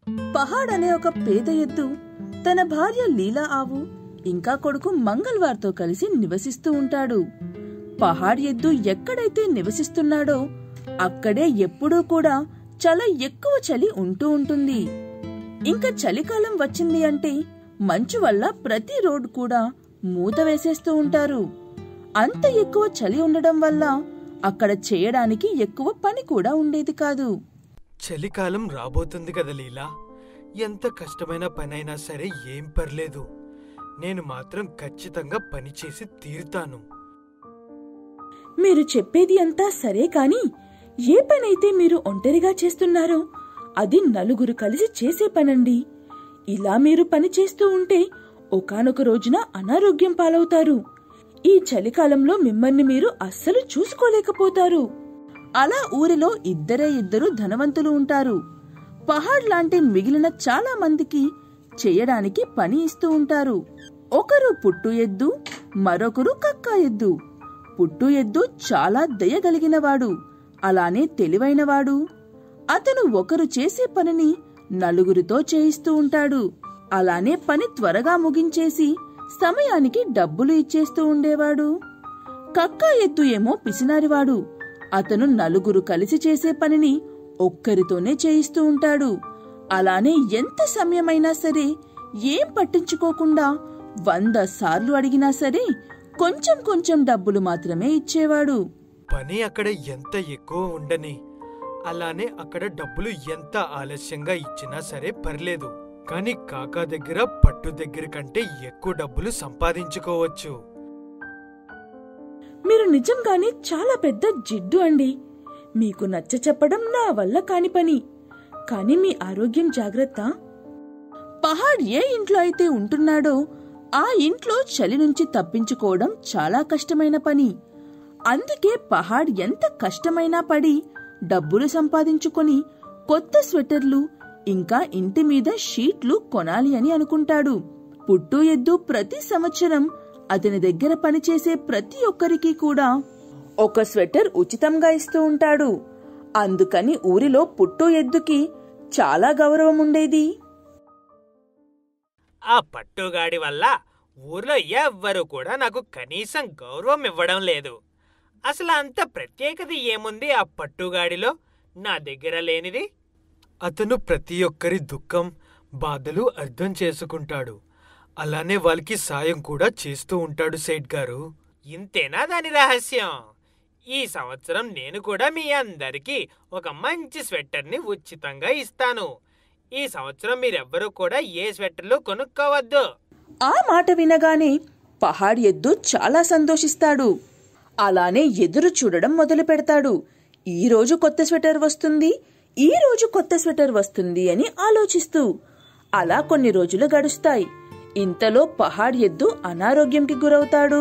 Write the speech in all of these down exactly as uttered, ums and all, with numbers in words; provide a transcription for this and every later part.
పహాడ్ అనే ఒక పేద ఎద్దు తన భార్య లీలా ఆవు ఇంకా కొడుకు మంగల్వార్తో కలిసి నివసిస్తూ ఉంటాడు. పహాడ్ ఎద్దు ఎక్కడైతే నివసిస్తున్నాడో అక్కడే ఎప్పుడూ కూడా చాలా ఎక్కువ చలి ఉంటూ ఉంటుంది. ఇంకా చలికాలం వచ్చింది అంటే మంచు వల్ల ప్రతి రోడ్డు కూడా మూత వేసేస్తూ ఉంటారు. అంత ఎక్కువ చలి ఉండడం వల్ల అక్కడ చేయడానికి ఎక్కువ పని కూడా ఉండేది కాదు. చలికాలం రాబోతుంది కదా లీలా, ఎంత కష్టమైన పనైనా సరే ఏం పర్లేదు, నేను మాత్రం ఖచ్చితంగా పని చేసి తీరుతాను. మీరు చెప్పేది అంతా సరే కాని ఏ పనైతే మీరు ఒంటరిగా చేస్తున్నారో అది నలుగురు కలిసి చేసే పనండి. ఇలా మీరు పని చేస్తూ ఉంటే ఒకానొక రోజున అనారోగ్యం పాలవుతారు. ఈ చలికాలంలో మిమ్మల్ని మీరు అస్సలు చూసుకోలేకపోతారు. అలా ఊరిలో ఇద్దరే ఇద్దరు ధనవంతులు ఉంటారు. పహాడ్ లాంటి మిగిలిన చాలా మందికి చేయడానికి పని ఇస్తూ ఉంటారు. ఒకరు పుట్టు ఎద్దు, మరొకరు కక్క ఎద్దు. పుట్టు ఎద్దు చాలా దయగలిగినవాడు, అలానే తెలివైనవాడు. అతను ఒకరు చేసే పనిని నలుగురితో చేయిస్తూ ఉంటాడు. అలానే పని త్వరగా ముగించేసి సమయానికి డబ్బులు ఇచ్చేస్తూ ఉండేవాడు. కక్క ఎద్దు ఏమో పిసినారివాడు. అతను నలుగురు కలిసి చేసే పనిని ఒక్కరితోనే చేయిస్తూ ఉంటాడు. అలానే ఎంత సమయమైనా సరే ఏం పట్టించుకోకుండా వంద సార్లు అడిగినా సరే కొంచెం కొంచెం డబ్బులు మాత్రమే ఇచ్చేవాడు. పని అక్కడ ఎంత ఎక్కువ ఉండని, అలానే అక్కడ డబ్బులు ఎంత ఆలస్యంగా ఇచ్చినా సరే పర్లేదు, కానీ కాకా దగ్గర పట్టు దగ్గర కంటే ఎక్కువ డబ్బులు సంపాదించుకోవచ్చు. మీరు నిజంగానే చాలా పెద్ద జిడ్డు అండి. మీకు నచ్చ చెప్పడం నా వల్ల కాని పని, కాని మీ ఆరోగ్యం జాగ్రత్త. పహాడ్ ఏ ఇంట్లో అయితే ఉంటున్నాడో ఆ ఇంట్లో చలి నుంచి తప్పించుకోవడం చాలా కష్టమైన పని. అందుకే పహాడ్ ఎంత కష్టమైనా పడి డబ్బులు సంపాదించుకొని కొత్త స్వెటర్లు ఇంకా ఇంటి మీద షీట్లు కొనాలి అని అనుకుంటాడు. పుట్టు ఎద్దు ప్రతి సంవత్సరం అతని దగ్గర పనిచేసే ప్రతి ఒక్కరికి కూడా ఒక స్వెటర్ ఉచితంగా ఇస్తూ ఉంటాడు. అందుకని ఊరిలో పుట్టు ఎద్దుకి చాలా గౌరవం ఉండేది. ఆ పట్టుగాడి వల్ల ఊర్లో ఎవ్వరూ కూడా నాకు కనీసం గౌరవం ఇవ్వడం లేదు. అసలు అంత ప్రత్యేకత ఏముంది ఆ పట్టుగాడిలో నా దగ్గర లేనిది? అతను ప్రతి ఒక్కరి దుఃఖం బాధలు అర్థం చేసుకుంటాడు, అలానే వాళ్ళకి సాయం కూడా చేస్తూ ఉంటాడు సేట్ గారు. ఇంతేనా దాని రహస్యం? ఈ సంవత్సరం నేను కూడా మీ అందరికీ ఒక మంచి స్వెట్టర్ని ఉచితంగా ఇస్తాను. ఈ సంవత్సరం మీరెవ్వరూ కూడా ఏ స్వెట్టర్లు కొనుక్కోవద్దు. ఆ మాట వినగానే పహాడ్ ఎద్దు చాలా సంతోషిస్తాడు. అలానే ఎదురు చూడడం మొదలు పెడతాడు. ఈ రోజు కొత్త స్వెటర్ వస్తుంది, ఈ రోజు కొత్త స్వెటర్ వస్తుంది అని ఆలోచిస్తూ. అలా కొన్ని రోజులు గడుస్తాయి. ఇంతలో పహాడ్ ఎద్దు అనారోగ్యంకి గురవుతాడు.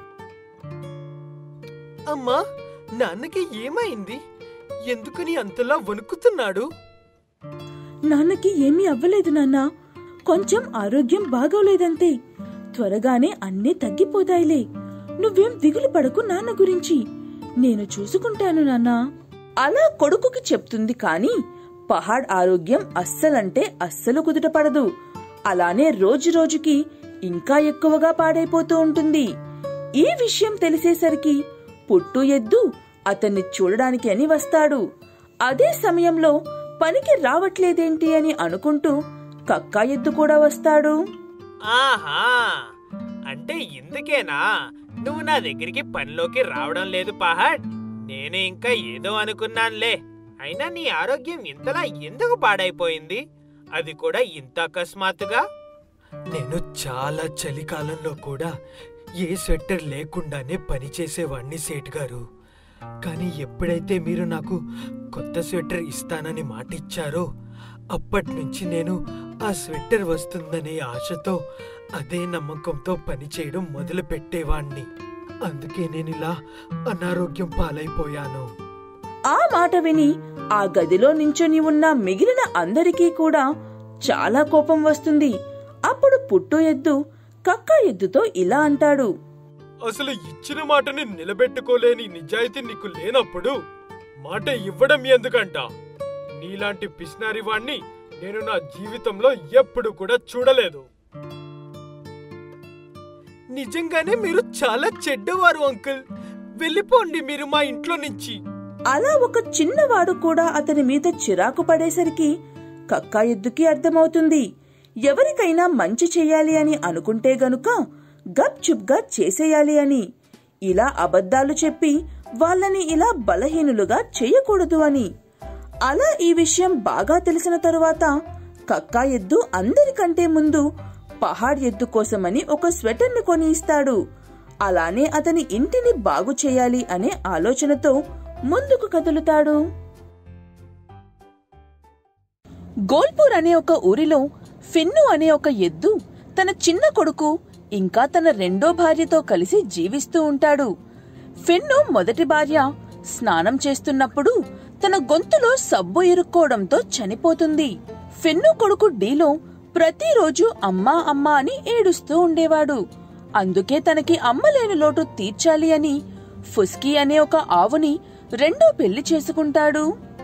అమ్మా, నాన్నకి ఏమైంది? ఎందుకని అంతలా వణుకుతున్నాడు? నాన్నకి ఏమీ అవ్వలేదు నాన్నా, కొంచెం ఆరోగ్యం బాగోలేదంతే. త్వరగానే అన్నీ తగ్గిపోతాయిలే. నువ్వేం దిగులు పడకు నాన్న గురించి, నేను చూసుకుంటాను నాన్నా. అలా కొడుకుకి చెప్తుంది కాని పహాడ్ ఆరోగ్యం అస్సలంటే అస్సలు కుదుటపడదు. అలానే రోజు రోజుకి ఇంకా ఎక్కువగా పాడైపోతూ ఉంటుంది. ఈ విషయం తెలిసేసరికి పుట్టు ఎద్దు అతన్ని చూడడానికి అని వస్తాడు. అదే సమయంలో పనికి రావట్లేదేంటి అని అనుకుంటూ కక్కా ఎద్దు కూడా వస్తాడు. ఆహా, అంటే ఇందుకేనా నువ్వు నా దగ్గరికి పనిలోకి రావడం లేదు పహాడ్? నేను ఇంకా ఏదో అనుకున్నానులే. అయినా నీ ఆరోగ్యం ఇంతలా ఎందుకు పాడైపోయింది, అది కూడా ఇంత అకస్మాత్తుగా? నేను చాలా చలికాలంలో కూడా ఏ స్వెట్టర్ లేకుండానే పనిచేసేవాణ్ణి సేట్ గారు. కానీ ఎప్పుడైతే మీరు నాకు కొత్త స్వెట్టర్ ఇస్తానని మాటిచ్చారో అప్పటినుంచి నేను ఆ స్వెట్టర్ వస్తుందనే ఆశతో అదే నమ్మకంతో పనిచేయడం మొదలు పెట్టేవాణ్ణి. అందుకే నేనిలా అనారోగ్యం పాలైపోయాను. ఆ మాట విని ఆ గదిలో నించొని ఉన్న మిగిలిన అందరికీ కూడా చాలా కోపం వస్తుంది. అప్పుడు పుట్టు ఎద్దు కక్కా ఎద్దుతో ఇలా అంటాడు. అసలు ఇచ్చిన మాటని నిలబెట్టుకోలేని నిజాయితీ నీకు లేనప్పుడు మాట ఇవ్వడం ఎందుకంట? నీలాంటి పిస్నారి వాణ్ణి నేను నా జీవితంలో ఎప్పుడు కూడా చూడలేదు. నిజంగానే మీరు చాలా చెడ్డవారు అంకుల్. వెళ్ళిపోండి మీరు మా ఇంట్లో నుంచి. అలా ఒక చిన్నవాడు కూడా అతని మీద చిరాకు పడేసరికి కక్కా ఎద్దుకి అర్థమవుతుంది, ఎవరికైనా మంచి చెయ్యాలి అని అనుకుంటే గనుక గప్ చుప్గా చేసేయాలి అని. ఇలా అబద్ధాలు చెప్పి వాళ్ళని ఇలా బలహీనులుగా చెయ్యకూడదు అని. అలా ఈ విషయం బాగా తెలిసిన తరువాత కక్కా ఎద్దు అందరికంటే ముందు పహాడ్ ఎద్దు కోసమని ఒక స్వెటర్ని కొని ఇస్తాడు. అలానే అతని ఇంటిని బాగు చేయాలి అనే ఆలోచనతో ముందుకు కదులుతాడు. గోల్పూర్ అనే ఒక ఊరిలో ఫిన్ను అనే ఒక ఎద్దు తన చిన్న కొడుకు ఇంకా తన రెండో భార్యతో కలిసి జీవిస్తూ ఉంటాడు. ఫిన్ను మొదటి భార్య స్నానం చేస్తున్నప్పుడు తన గొంతులో సబ్బు ఇరుక్కోవడంతో చనిపోతుంది. ఫిన్ను కొడుకు డీలో ప్రతిరోజు అమ్మా అమ్మా అని ఏడుస్తూ ఉండేవాడు. అందుకే తనకి అమ్మలేని లోటు తీర్చాలి అని ఫుస్కీ అనే ఒక ఆవుని రెండో పెళ్లి చేసుకుంటాడు.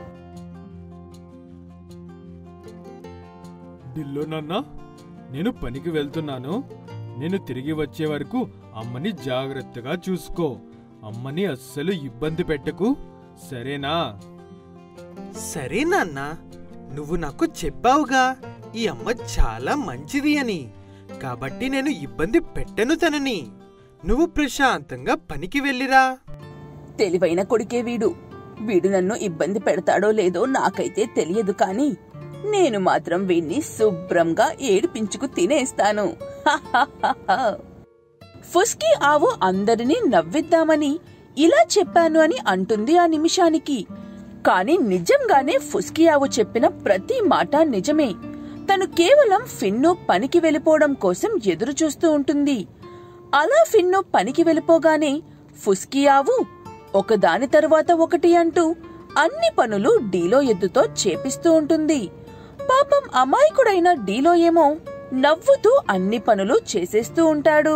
బిల్లో నాన్న, నేను పనికి వెళ్తున్నాను. నేను తిరిగి వచ్చే వరకు అమ్మని జాగ్రత్తగా చూసుకో. అమ్మని అస్సలు ఇబ్బంది పెట్టకు, సరేనా? సరే నాన్న, నువ్వు నాకు చెప్పావుగా ఈ అమ్మ చాలా మంచిది అని, కాబట్టి నేను ఇబ్బంది పెట్టను తనని. నువ్వు ప్రశాంతంగా పనికి వెళ్ళిరా. తెలివైన కొడుకే వీడు. వీడు నన్ను ఇబ్బంది పెడతాడో లేదో నాకైతే తెలియదు, కాని నేను మాత్రం వీణ్ణి శుభ్రంగా ఏడిపించుకు తినేస్తాను. ఫుస్కీ ఆవు అందరినీ నవ్విద్దామని ఇలా చెప్పాను అని అంటుంది ఆ నిమిషానికి. కాని నిజంగానే ఫుస్కీ ఆవు చెప్పిన ప్రతి మాట నిజమే. తను కేవలం ఫిన్ను పనికి వెళ్ళిపోవడం కోసం ఎదురు చూస్తూ ఉంటుంది. అలా ఫిన్ను పనికి వెళ్ళిపోగానే ఫుస్కీ ఆవు ఒకదాని తరువాత ఒకటి అంటూ అన్ని పనులు డీలో ఎద్దుతో చేపిస్తూ ఉంటుంది. పాపం అమాయకుడైన డీలో ఏమో నవ్వుతూ అన్ని పనులు చేసేస్తూ ఉంటాడు.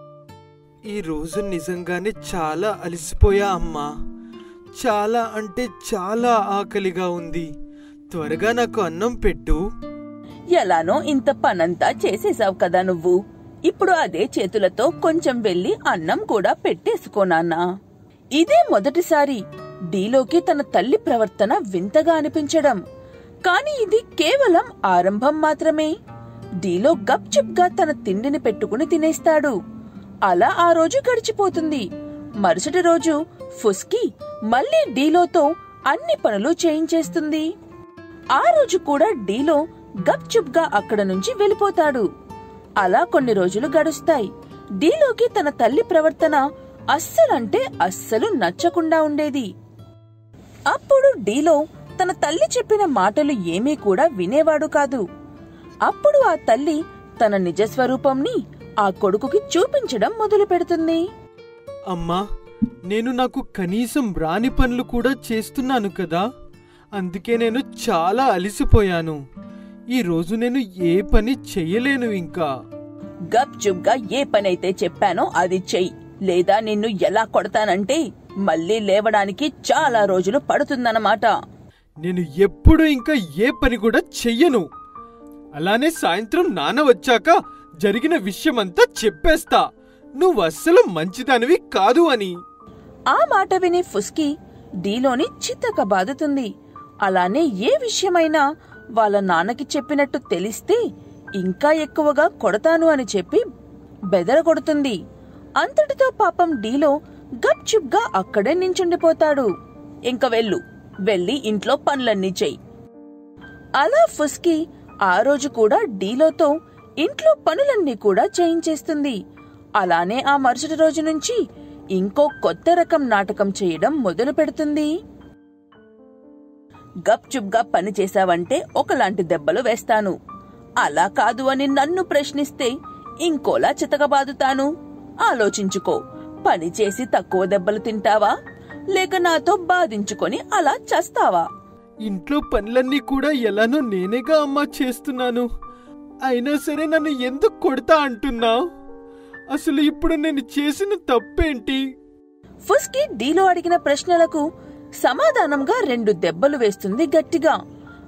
ఈ రోజు నిజంగానే చాలా అలసిపోయా అమ్మా. చాలా అంటే చాలా ఆకలిగా ఉంది. త్వరగా నాకు అన్నం పెట్టు. ఎలానో ఇంత పనంతా చేసేసావు కదా నువ్వు. ఇప్పుడు అదే చేతులతో కొంచెం వెళ్లి అన్నం కూడా పెట్టేసుకోనాన్నా. ఇదే మొదటిసారి డీలోకి తన తల్లి ప్రవర్తన వింతగా అనిపించడం. కాని ఇది కేవలం ఆరంభం మాత్రమే. డీలో గప్చుప్గా తన తిండిని పెట్టుకుని తినేస్తాడు. అలా ఆ రోజు గడిచిపోతుంది. మరుసటి రోజు ఫుస్కీ మళ్లీ డీలోతో అన్ని పనులు చేయించేస్తుంది. ఆ రోజు కూడా డీలో గప్చుప్గా అక్కడ నుంచి వెళ్ళిపోతాడు. అలా కొన్ని రోజులు గడుస్తాయి. డీలోకి తన తల్లి ప్రవర్తన అస్సలంటే అస్సలు నచ్చకుండా ఉండేది. అప్పుడు డీలో తన తల్లి చెప్పిన మాటలు ఏమీ కూడా వినేవాడు కాదు. అప్పుడు ఆ తల్లి తన నిజస్వరూపంని ఆ కొడుకుకి చూపించడం మొదలు పెడుతుంది. అమ్మా, నేను నాకు కనీసం రాని పనులు కూడా చేస్తున్నాను కదా, అందుకే నేను చాలా అలసిపోయాను. ఈ రోజు నేను ఏ పని చెయ్యలేను ఇంకా. గప్ చుప్గా ఏ పనైతే చెప్పానో అది చెయ్యి, లేదా నిన్ను ఎలా కొడతానంటే మళ్ళీ లేవడానికి చాలా రోజులు పడుతుందన్నమాట. నేను ఎప్పుడు ఇంకా ఏ పని కూడా చెయ్యను. అలానే సాయంత్రం నాన్న వచ్చాక జరిగిన విషయమంతా చెప్పేస్తా, నువ్వు అస్సలు మంచిదానివి కాదు అని. ఆ మాట విని ఫుస్కీ డీలోని చిత్తక బాదుతుంది. అలానే ఏ విషయమైనా వాళ్ళ నాన్నకి చెప్పినట్టు తెలిస్తే ఇంకా ఎక్కువగా కొడతాను అని చెప్పి బెదరగొడుతుంది. అంతటితో పాపం డీలో గప్ చుప్గా అక్కడే నించుండిపోతాడు. ఇంక వెళ్ళు, వెళ్ళి ఇంట్లో పనులన్నీ చెయ్యి. అలా ఫుస్కీ ఆ రోజు కూడా డీలోతో ఇంట్లో పనులన్నీ కూడా చేయించేస్తుంది. అలానే ఆ మరుసటి రోజు నుంచి ఇంకో కొత్త రకం నాటకం చేయడం మొదలు పెడుతుంది. గప్ చుప్గా పని చేశావంటే ఒకలాంటి దెబ్బలు వేస్తాను, అలా కాదు అని నన్ను ప్రశ్నిస్తే ఇంకోలా చితకబాదుతాను. ఆలోచించుకో, పని చేసి తక్కువ దెబ్బలు తింటావా, లేక నాతో బాధించుకొని అలా చస్తావా? ఇంట్లో పనులన్నీ కూడా ఎలానో నేనేగా అమ్మా చేస్తున్నాను. అయినా సరే నన్ను ఎందుకు కొడతా అంటున్నావు? అసలు ఇప్పుడు నేను చేసిన తప్పేంటి? ఫుస్కీ డీలో అడిగిన ప్రశ్నలకు సమాధానంగా రెండు దెబ్బలు వేస్తుంది గట్టిగా.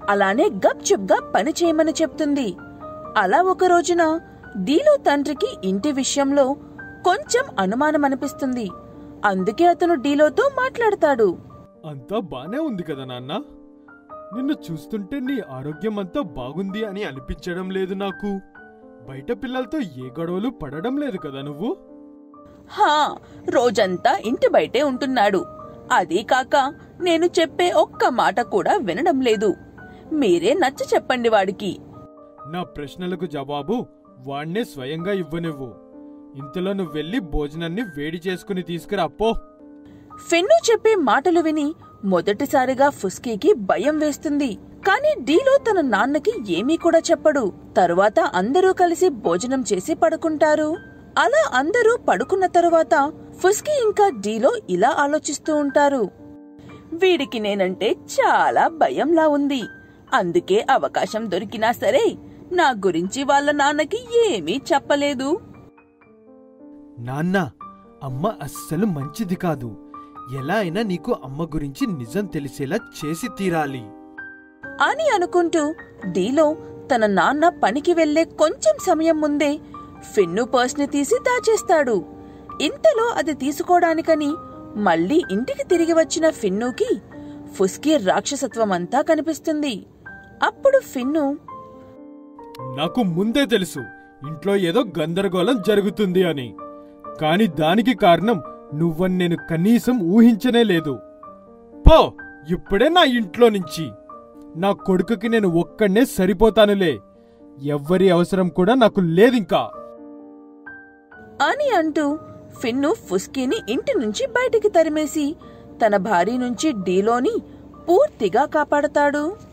అలానే గప్చుప్గా పని చేయమని చెప్తుంది. అలా ఒక రోజున డీలో తండ్రికి ఇంటి విషయంలో కొంచెం అనుమానం అనిపిస్తుంది. అందుకే అతను డీలోతో మాట్లాడతాడు. అంతా బానే ఉంది కదా నాన్న. నిన్ను చూస్తుంటే నీ ఆరోగ్యం అంతా బాగుంది అని అనిపించడం లేదు నాకు. బయట పిల్లలతో ఏ గొడవలు పడడం లేదు కదా నువ్వు? హా, రోజంతా ఇంటి బయటే ఉంటున్నాడు. అదీ కాక నేను చెప్పే ఒక్క మాట కూడా వినడం లేదు. మీరే నచ్చ చెప్పండి వాడికి. నా ప్రశ్నలకు జవాబు వాణ్ణే స్వయంగా ఇవ్వనివ్వు. ఇంతలో నువ్వు వెళ్ళి భోజనాన్ని వేడి చేసుకుని తీసుకురా పో. ఫిన్ను చెప్పే మాటలు విని మొదటిసారిగా ఫుస్కీకి భయం వేస్తుంది. కాని డీలో తన నాన్నకి ఏమీ కూడా చెప్పడు. తరువాత అందరూ కలిసి భోజనం చేసి పడుకుంటారు. అలా అందరూ పడుకున్న తరువాత ఫుస్కీ ఇంకా డీలో ఇలా ఆలోచిస్తూ ఉంటారు. వీడికి నేనంటే చాలా భయంలా ఉంది. అందుకే అవకాశం దొరికినా సరే నా గురించి వాళ్ళ నాన్నకి ఏమీ చెప్పలేదు. నాన్న, అమ్మ అస్సలు మంచిది కాదు. ఎలా అయినా నీకు అమ్మ గురించి నిజం తెలిసేలా చేసి తీరాలి అని అనుకుంటూ డీలో తన నాన్న పనికి వెళ్లే కొంచెం సమయం ముందే ఫిన్ను పర్స్ని తీసి దాచేస్తాడు. ఇంతలో అది తీసుకోడానికని మళ్లీ ఇంటికి తిరిగి వచ్చిన ఫిన్నుకి ఫుస్కీ రాక్షసత్వమంతా కనిపిస్తుంది. అప్పుడు ఫిన్ను, నాకు ముందే తెలుసు ఇంట్లో ఏదో గందరగోళం జరుగుతుంది అని. కాని దానికి కారణం నువ్వని నేను కనీసం ఊహించనే లేదు. పో ఇప్పుడే నా ఇంట్లో నుంచి. నా కొడుకుకి నేను ఒక్కడే సరిపోతానులే. ఎవ్వరి అవసరం కూడా నాకు లేదింకా అని అంటూ ఫిన్ను ఫుస్కీని ఇంటి నుంచి బయటికి తరిమేసి తన భార్య నుంచి డీలోని పూర్తిగా కాపాడతాడు.